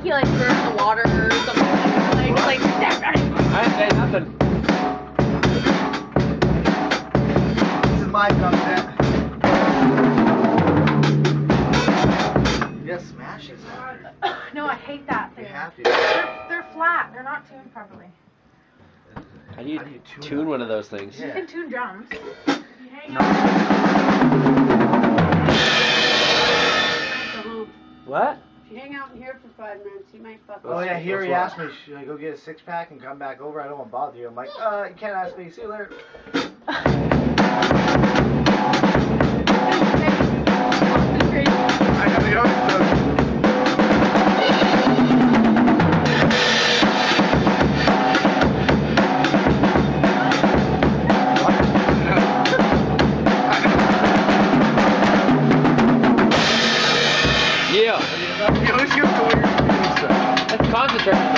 he like burned the water or something. Like I didn't say nothing. This is my drum set. You gotta smash it. No, I hate that thing. You have to. They're flat. They're not tuned properly. How do you tune one of those things? You can tune drums. You hang What? If you hang out in here for 5 minutes, you might fuck Oh yeah, here he asked me, should I go get a 6-pack and come back over? I don't want to bother you. I'm like, you can't ask me. See you later. I know you always Yeah. You always give the weird stuff. Let's concentrate.